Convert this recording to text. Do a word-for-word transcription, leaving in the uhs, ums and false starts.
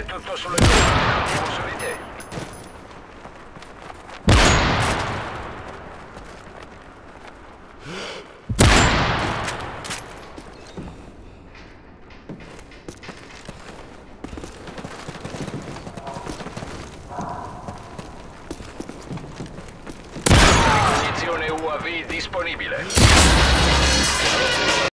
tutto sulle tue spalle, contiamo su di te. Posizione U A V disponibile.